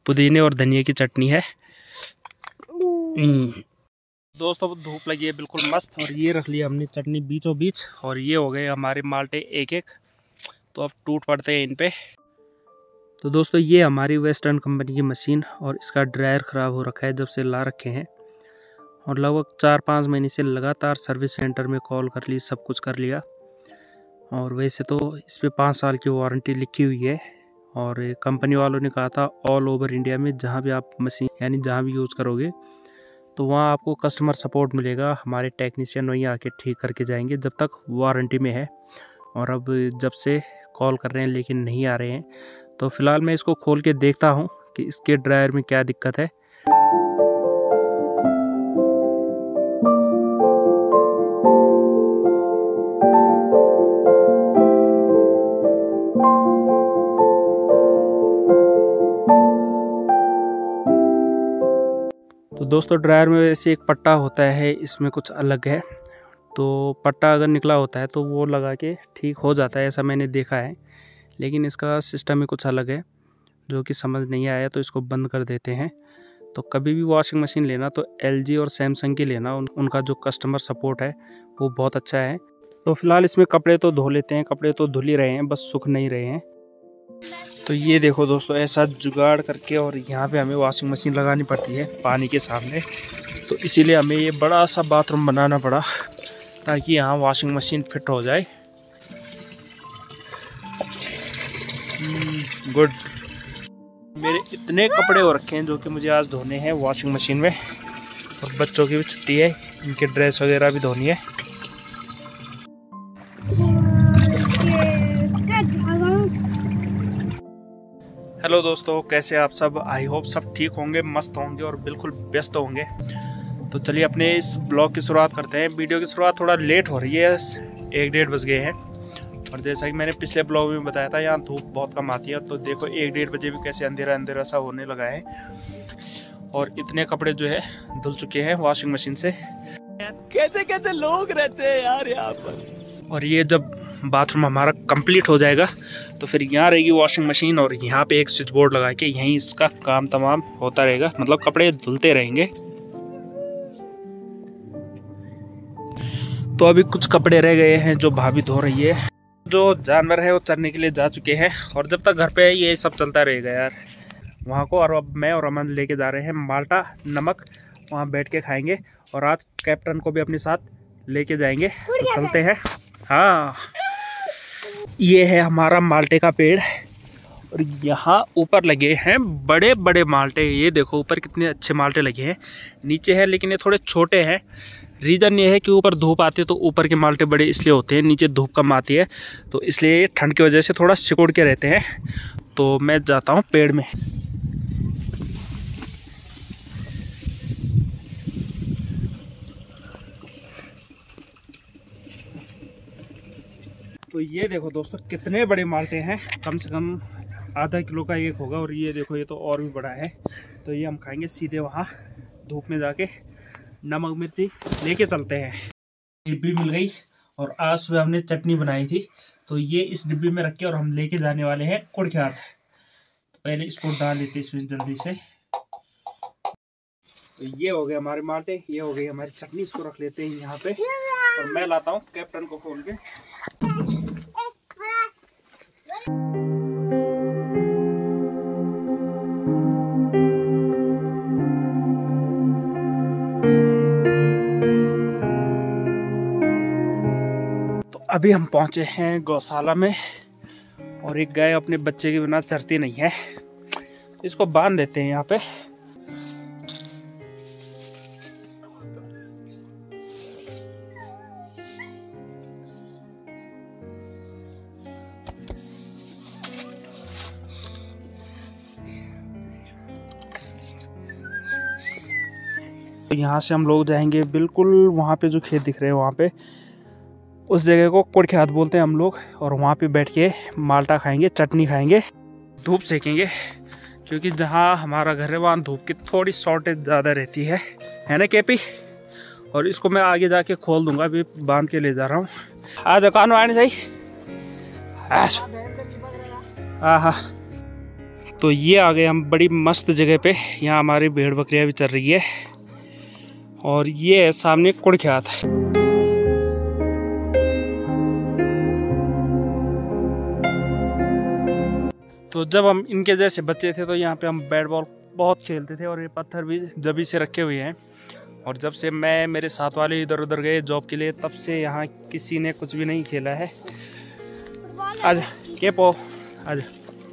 पुदीने और धनिया की चटनी है। दोस्तों धूप लगी है बिल्कुल मस्त, और ये रख लिया हमने चटनी बीचों बीच, और ये हो गए हमारे माल्टे एक एक, तो अब टूट पड़ते हैं इन पे। तो दोस्तों ये हमारी वेस्टर्न कंपनी की मशीन, और इसका ड्रायर ख़राब हो रखा है जब से ला रखे हैं, और लगभग 4-5 महीने से लगातार सर्विस सेंटर में कॉल कर ली, सब कुछ कर लिया। और वैसे तो इस पर 5 साल की वारंटी लिखी हुई है, और कंपनी वालों ने कहा था ऑल ओवर इंडिया में जहाँ भी आप मशीन यानी जहाँ भी यूज़ करोगे तो वहाँ आपको कस्टमर सपोर्ट मिलेगा, हमारे टेक्नीशियन वहीं आके ठीक करके जाएंगे जब तक वारंटी में है। और अब जब से कॉल कर रहे हैं लेकिन नहीं आ रहे हैं, तो फ़िलहाल मैं इसको खोल के देखता हूँ कि इसके ड्रायर में क्या दिक्कत है। तो दोस्तों ड्रायर में वैसे एक पट्टा होता है, इसमें कुछ अलग है, तो पट्टा अगर निकला होता है तो वो लगा के ठीक हो जाता है, ऐसा मैंने देखा है। लेकिन इसका सिस्टम ही कुछ अलग है जो कि समझ नहीं आया, तो इसको बंद कर देते हैं। तो कभी भी वॉशिंग मशीन लेना तो LG और सैमसंग की लेना, उनका जो कस्टमर सपोर्ट है वो बहुत अच्छा है। तो फिलहाल इसमें कपड़े तो धो लेते हैं, कपड़े तो धुल ही रहे हैं, बस सूख नहीं रहे हैं। तो ये देखो दोस्तों ऐसा जुगाड़ करके, और यहाँ पे हमें वॉशिंग मशीन लगानी पड़ती है पानी के सामने, तो इसीलिए हमें ये बड़ा सा बाथरूम बनाना पड़ा ताकि यहाँ वॉशिंग मशीन फिट हो जाए। गुड। मेरे इतने कपड़े हो रखे हैं जो कि मुझे आज धोने हैं वॉशिंग मशीन में, और बच्चों की भी छुट्टी है, इनके ड्रेस वगैरह भी धोनी है। हेलो दोस्तों, कैसे आप सब? आई होप सब ठीक होंगे, मस्त होंगे और बिल्कुल व्यस्त होंगे। तो चलिए अपने इस ब्लॉग की शुरुआत करते हैं। वीडियो की शुरुआत थोड़ा लेट हो रही है, 1-1:30 बज गए हैं, और जैसा कि मैंने पिछले ब्लॉग में बताया था यहाँ धूप बहुत कम आती है। तो देखो 1-1:30 बजे भी कैसे अंधेरा अंधेरा सा होने लगा है, और इतने कपड़े जो है धुल चुके हैं वॉशिंग मशीन से। कैसे कैसे लोग रहते हैं यार यहाँ पर। और ये जब बाथरूम हमारा कंप्लीट हो जाएगा तो फिर यहाँ रहेगी वॉशिंग मशीन, और यहाँ पे एक स्विच बोर्ड लगा के यहीं इसका काम तमाम होता रहेगा, मतलब कपड़े धुलते रहेंगे। तो अभी कुछ कपड़े रह गए हैं जो भाभी धो रही है। जो जानवर है वो चरने के लिए जा चुके हैं, और जब तक घर पे है ये सब चलता रहेगा यार वहाँ को। और अब मैं और अमन लेके जा रहे हैं माल्टा नमक, वहाँ बैठ के खाएंगे, और आज कैप्टन को भी अपने साथ लेके जाएंगे। तो चलते हैं। हाँ, ये है हमारा माल्टे का पेड़, और यहाँ ऊपर लगे हैं बड़े बड़े माल्टे। ये देखो ऊपर कितने अच्छे माल्टे लगे हैं, नीचे है लेकिन ये थोड़े छोटे हैं। रीज़न ये है कि ऊपर धूप आती है तो ऊपर के माल्टे बड़े इसलिए होते हैं, नीचे धूप कम आती है तो इसलिए ठंड की वजह से थोड़ा सिकुड़ के रहते हैं। तो मैं जाता हूँ पेड़ में। तो ये देखो दोस्तों कितने बड़े माल्टे हैं, कम से कम आधा किलो का एक होगा, और ये देखो ये तो और भी बड़ा है। तो ये हम खाएंगे सीधे वहाँ धूप में जाके। नमक मिर्ची लेके चलते हैं। डिब्बी मिल गई, और आज सुबह हमने चटनी बनाई थी, तो ये इस डिब्बी में रख के और हम लेके जाने वाले हैं कुड़ख्यात। तो पहले इसको डाल लेते हैं इसमें जल्दी से। तो ये हो गए हमारे माल्टे, ये हो गई हमारी चटनी, इसको रख लेते हैं यहाँ पे, और मैं लाता हूँ कैप्टन को खोल के। अभी हम पहुंचे हैं गौशाला में, और एक गाय अपने बच्चे के बिना चरती नहीं है, इसको बांध देते हैं यहाँ पे। यहाँ से हम लोग जाएंगे बिल्कुल वहाँ पे जो खेत दिख रहे हैं वहाँ पे, उस जगह को कुड़ख्यात बोलते हैं हम लोग, और वहाँ पे बैठ के माल्टा खाएंगे, चटनी खाएंगे, धूप सेकेंगे, क्योंकि जहाँ हमारा घर है वहाँ धूप की थोड़ी शॉर्टेज ज़्यादा रहती है ना केपी। और इसको मैं आगे जाके खोल दूंगा, अभी बांध के ले जा रहा हूँ। आज दुकान आने सही। हाँ हाँ, तो ये आ गए हम बड़ी मस्त जगह पे। यहाँ हमारी भेड़ बकरियाँ भी चल रही है और ये है सामने कुड़ख्यात। तो जब हम इनके जैसे बच्चे थे तो यहाँ पे हम बैट बॉल बहुत खेलते थे और ये पत्थर भी जभी से रखे हुए हैं। और जब से मैं मेरे साथ वाले इधर उधर गए जॉब के लिए तब से यहाँ किसी ने कुछ भी नहीं खेला है। आज के पो आज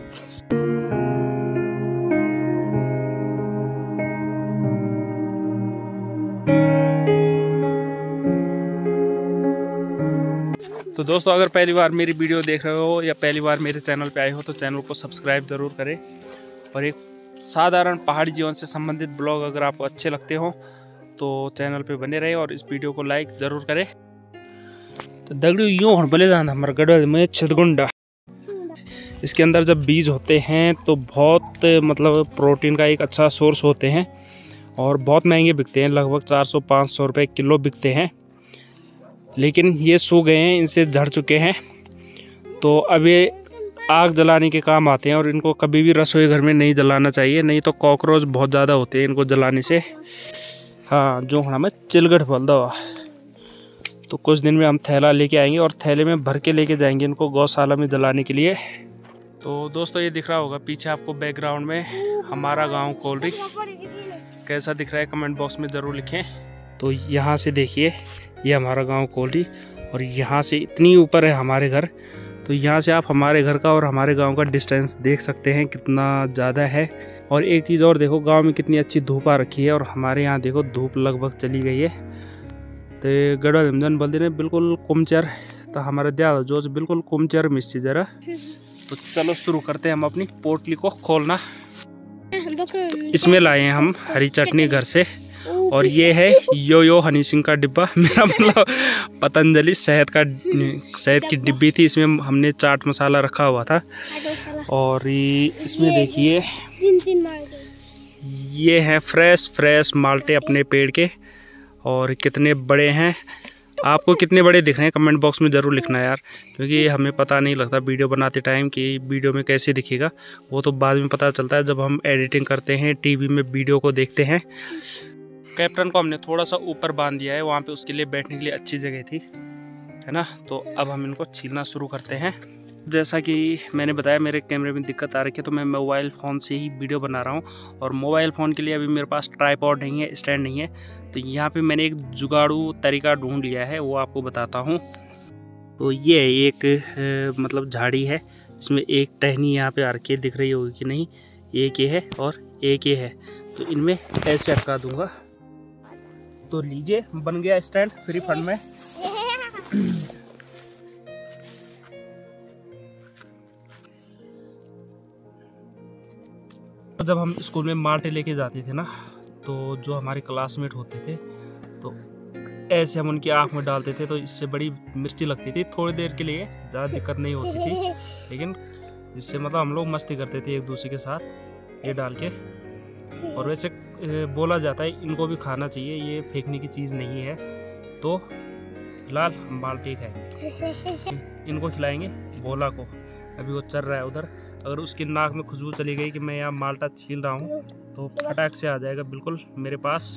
तो दोस्तों, अगर पहली बार मेरी वीडियो देख रहे हो या पहली बार मेरे चैनल पे आए हो तो चैनल को सब्सक्राइब ज़रूर करें। और एक साधारण पहाड़ी जीवन से संबंधित ब्लॉग अगर आपको अच्छे लगते हो तो चैनल पे बने रहे और इस वीडियो को लाइक ज़रूर करें। तो दगड़ू यूँ हड़बले जाना हमारे गढ़वाल में छितगुंडा। इसके अंदर जब बीज होते हैं तो बहुत मतलब प्रोटीन का एक अच्छा सोर्स होते हैं और बहुत महंगे बिकते हैं, लगभग 400-500 रुपये किलो बिकते हैं। लेकिन ये सो गए हैं, इनसे झड़ चुके हैं तो अब ये आग जलाने के काम आते हैं और इनको कभी भी रसोई घर में नहीं जलाना चाहिए, नहीं तो कॉकरोच बहुत ज़्यादा होते हैं इनको जलाने से। हाँ, जो हमें चिलगढ़ बोल दो। तो कुछ दिन में हम थैला लेके आएंगे और थैले में भर के लेके जाएंगे इनको गौशाला में जलाने के लिए। तो दोस्तों, ये दिख रहा होगा पीछे आपको बैकग्राउंड में हमारा गाँव कोलरी। कैसा दिख रहा है कमेंट बॉक्स में ज़रूर लिखें। तो यहाँ से देखिए, ये हमारा गांव कोलरी और यहाँ से इतनी ऊपर है हमारे घर। तो यहाँ से आप हमारे घर का और हमारे गांव का डिस्टेंस देख सकते हैं कितना ज़्यादा है। और एक चीज़ और देखो, गांव में कितनी अच्छी धूप आ रखी है और हमारे यहाँ देखो धूप लगभग चली गई है। तो गढ़वा धमजन बोलते हैं बिल्कुल कुमचर, तो हमारा दिया जो बिल्कुल कुमचर मिस्सी जरा। तो चलो शुरू करते हैं हम अपनी पोटली को खोलना। तो इसमें लाए हैं हम हरी चटनी घर से और ये है यो हनी सिंह का डिब्बा। मेरा मतलब पतंजलि शहद की डिब्बी थी, इसमें हमने चाट मसाला रखा हुआ था। और इसमें देखिए ये हैं फ्रेश माल्टे अपने पेड़ के और कितने बड़े हैं। आपको कितने बड़े दिख रहे हैं कमेंट बॉक्स में ज़रूर लिखना यार, क्योंकि हमें पता नहीं लगता वीडियो बनाते टाइम कि वीडियो में कैसे दिखेगा। वो तो बाद में पता चलता है जब हम एडिटिंग करते हैं, टीवी में वीडियो को देखते हैं। कैप्टन को हमने थोड़ा सा ऊपर बांध दिया है, वहाँ पे उसके लिए बैठने के लिए अच्छी जगह थी, है ना। तो अब हम इनको छीलना शुरू करते हैं। जैसा कि मैंने बताया मेरे कैमरे में दिक्कत आ रही है तो मैं मोबाइल फ़ोन से ही वीडियो बना रहा हूँ और मोबाइल फ़ोन के लिए अभी मेरे पास ट्राइपॉड नहीं है, स्टैंड नहीं है। तो यहाँ पे मैंने एक जुगाड़ू तरीका ढूंढ लिया है, वो आपको बताता हूँ। तो ये एक मतलब झाड़ी है, इसमें एक टहनी यहाँ पे आ रखी है, दिख रही होगी कि नहीं। एक ये है और एक ये है, तो इनमें ऐसे अटका दूँगा। तो लीजिए, बन गया स्टैंड फ्री फंड में। जब हम स्कूल में माल्टे लेके जाते थे ना, तो जो हमारे क्लासमेट होते थे तो ऐसे हम उनकी आँख में डालते थे, तो इससे बड़ी मिर्ची लगती थी। थोड़ी देर के लिए, ज़्यादा दिक्कत नहीं होती थी, लेकिन इससे मतलब हम लोग मस्ती करते थे एक दूसरे के साथ ये डाल के। और वैसे बोला जाता है इनको भी खाना चाहिए, ये फेंकने की चीज़ नहीं है। तो फिलहाल हम बाल्टी खाएंगे, इनको खिलाएंगे भोला को। अभी वो चल रहा है उधर, अगर उसकी नाक में खुशबू चली गई कि मैं यहाँ माल्टा छील रहा हूँ तो फटाक से आ जाएगा बिल्कुल मेरे पास।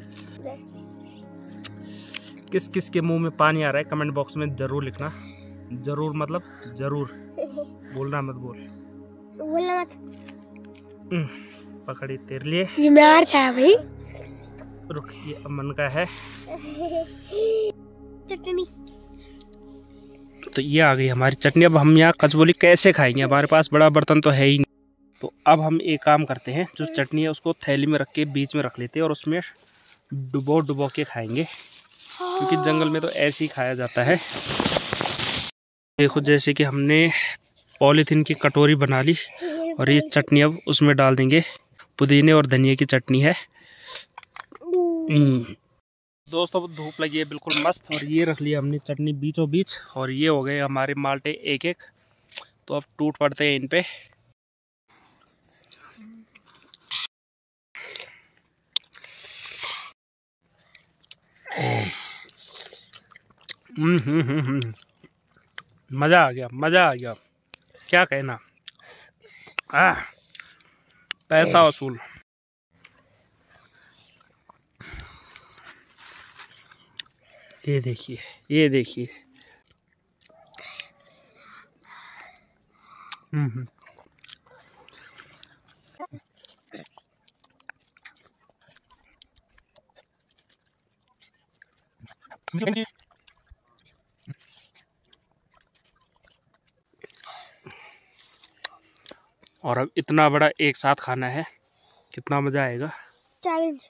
किस किस के मुंह में पानी आ रहा है कमेंट बॉक्स में ज़रूर लिखना। ज़रूर मतलब ज़रूर, बोलना मत बोलना मत। पकड़ी तेरे लिए, ये मार छा भाई। रुक, ये अमन का है चटनी। तो ये आ गई हमारी चटनी। अब हम यहाँ कचबोली कैसे खाएंगे, हमारे पास बड़ा बर्तन तो है ही नहीं। तो अब हम एक काम करते हैं, जो चटनी है उसको थैली में रख के बीच में रख लेते हैं और उसमें डुबो के खाएंगे, क्योंकि जंगल में तो ऐसे ही खाया जाता है। देखो, जैसे कि हमने पॉलीथीन की कटोरी बना ली और ये चटनी अब उसमें डाल देंगे। पुदीने और धनिया की चटनी है। दोस्तों, धूप लगी है बिल्कुल मस्त और ये रख लिया हमने चटनी बीचों बीच और ये हो गए हमारे माल्टे एक एक। तो अब टूट पड़ते हैं इन पे। मज़ा आ गया, मज़ा आ गया, क्या कहना। पैसा वसूल। ये देखिए, ये देखिए। और अब इतना बड़ा एक साथ खाना है, कितना मजा आएगा। चैलेंज।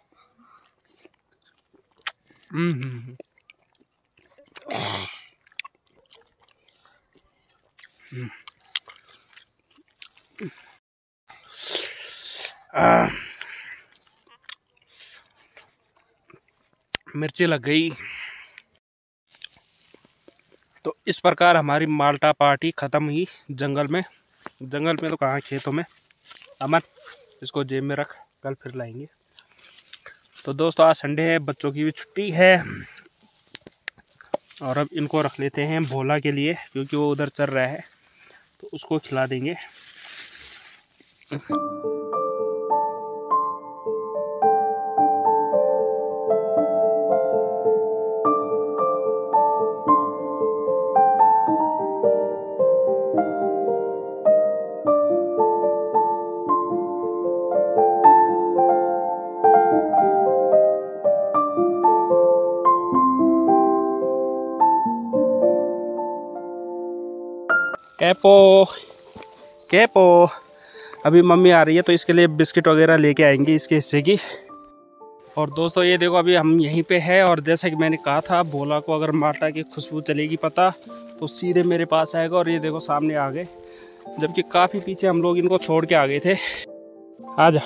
मिर्ची लग गई। तो इस प्रकार हमारी माल्टा पार्टी खत्म हुई जंगल में। जंगल में तो कहाँ, खेतों में। अमन, इसको जेब में रख, कल फिर लाएंगे। तो दोस्तों आज संडे है, बच्चों की भी छुट्टी है। और अब इनको रख लेते हैं भोला के लिए, क्योंकि वो उधर चल रहा है, तो उसको खिला देंगे। कैपो, कैपो, अभी मम्मी आ रही है तो इसके लिए बिस्किट वगैरह लेके आएंगे इसके हिस्से की। और दोस्तों ये देखो, अभी हम यहीं पे है, और जैसा कि मैंने कहा था, भोला को अगर माल्टा की खुशबू चलेगी पता, तो सीधे मेरे पास आएगा। और ये देखो सामने आ गए, जबकि काफ़ी पीछे हम लोग इनको छोड़ के आ गए थे। आजा।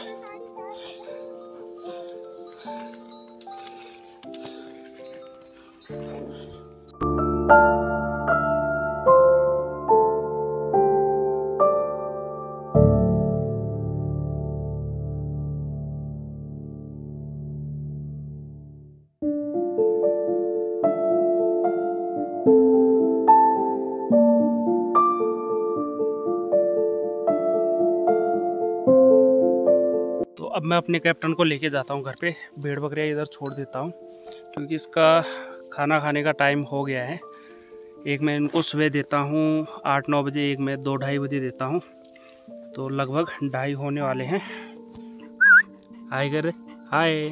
अब मैं अपने कैप्टन को लेके जाता हूँ घर पे। भेड़ बकरियाँ इधर छोड़ देता हूँ, क्योंकि इसका खाना खाने का टाइम हो गया है। एक मैं इनको सुबह देता हूँ 8-9 बजे, एक मैं 2-2:30 बजे देता हूँ। तो लगभग 2:30 होने वाले हैं। हाय कर, हाय।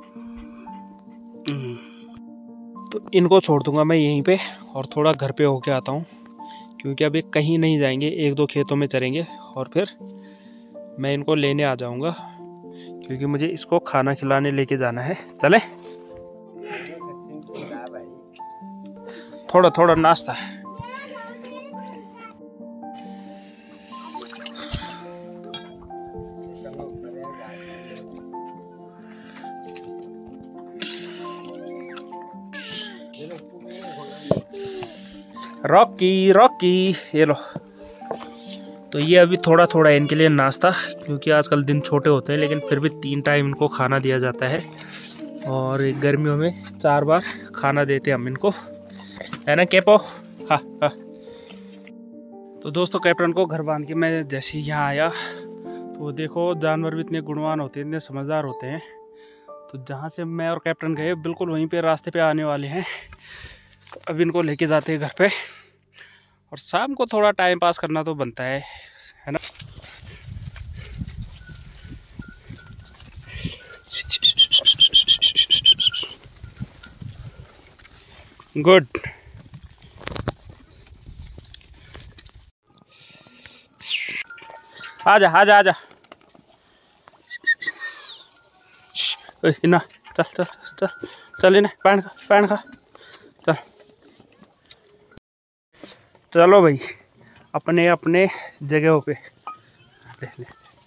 तो इनको छोड़ दूँगा मैं यहीं पे, और थोड़ा घर पे होके आता हूँ, क्योंकि अभी कहीं नहीं जाएंगे, 1-2 खेतों में चरेंगे, और फिर मैं इनको लेने आ जाऊँगा, क्योंकि मुझे इसको खाना खिलाने लेके जाना है। चले, थोड़ा थोड़ा नाश्ता। रॉकी, रॉकी, ये लो। तो ये अभी थोड़ा थोड़ा इनके लिए नाश्ता, क्योंकि आजकल दिन छोटे होते हैं, लेकिन फिर भी 3 टाइम इनको खाना दिया जाता है। और गर्मियों में 4 बार खाना देते हैं हम इनको, है ना कैपो? खा खा। तो दोस्तों कैप्टन को घर बांध के मैं जैसे ही यहाँ आया, तो देखो जानवर भी इतने गुणवान होते हैं, इतने समझदार होते हैं। तो जहाँ से मैं और कैप्टन गए, बिल्कुल वहीं पे रास्ते पे आने वाले हैं। तो अब इनको लेके जाते हैं घर पे, और शाम को थोड़ा टाइम पास करना तो बनता है ना। गुड। आजा आजा आजा। इना चल चल चल चल, इन्हें पैन खा चल। चलो भाई, अपने अपने जगहों पे ले।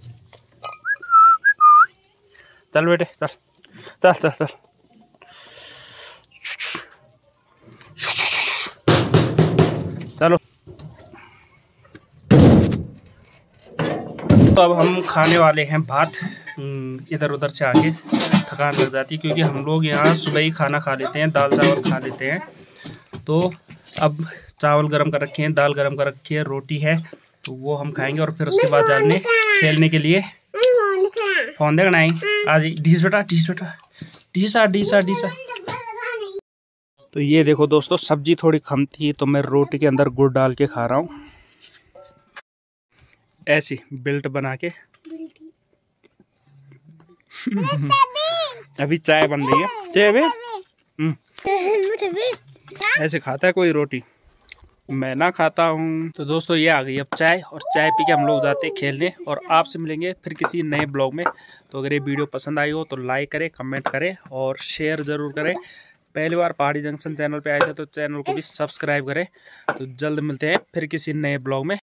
चल बेटे, चल चल चल चल। चलो, तो अब हम खाने वाले हैं भात। इधर उधर से आके थकान लग जाती है, क्योंकि हम लोग यहाँ सुबह ही खाना खा लेते हैं, दाल चावल खा लेते हैं। तो अब चावल गरम कर रखे हैं, दाल गरम कर रखी है, रोटी है, तो वो हम खाएंगे, और फिर उसके बाद जाने खेलने के लिए। फोन देखना है आज डीस बेटा डीसा। तो ये देखो दोस्तों, सब्जी थोड़ी कम थी तो मैं रोटी के अंदर गुड़ डाल के खा रहा हूँ, ऐसी बिल्ट बना के। अभी चाय बन रही है, चाय अभी ऐसे खाता है कोई रोटी, मैं ना खाता हूँ। तो दोस्तों ये आ गई अब चाय, और चाय पी के हम लोग जाते हैं खेलने, और आपसे मिलेंगे फिर किसी नए ब्लॉग में। तो अगर ये वीडियो पसंद आई हो तो लाइक करें, कमेंट करें और शेयर ज़रूर करें। पहली बार पहाड़ी जंक्शन चैनल पे आए थे तो चैनल को भी सब्सक्राइब करें। तो जल्द मिलते हैं फिर किसी नए ब्लॉग में।